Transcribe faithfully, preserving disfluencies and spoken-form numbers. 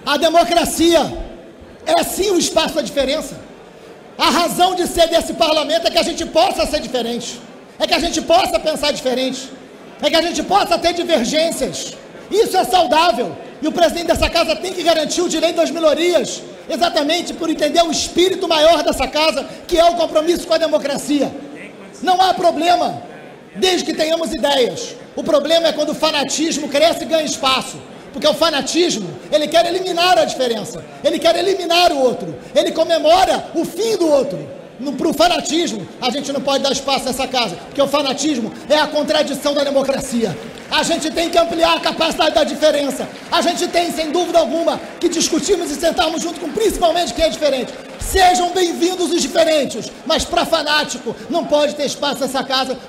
A democracia é sim o espaço da diferença. A razão de ser desse parlamento é que a gente possa ser diferente, é que a gente possa pensar diferente, é que a gente possa ter divergências. Isso é saudável, e o presidente dessa casa tem que garantir o direito das minorias, exatamente por entender o espírito maior dessa casa, que é o compromisso com a democracia. Não há problema, desde que tenhamos ideias. O problema é quando o fanatismo cresce e ganha espaço, porque o fanatismo, ele quer eliminar a diferença, ele quer eliminar o outro, ele comemora o fim do outro. Para o fanatismo, a gente não pode dar espaço nessa casa, porque o fanatismo é a contradição da democracia. A gente tem que ampliar a capacidade da diferença. A gente tem, sem dúvida alguma, que discutirmos e sentarmos junto com principalmente quem é diferente. Sejam bem-vindos os diferentes, mas para fanático não pode ter espaço nessa casa.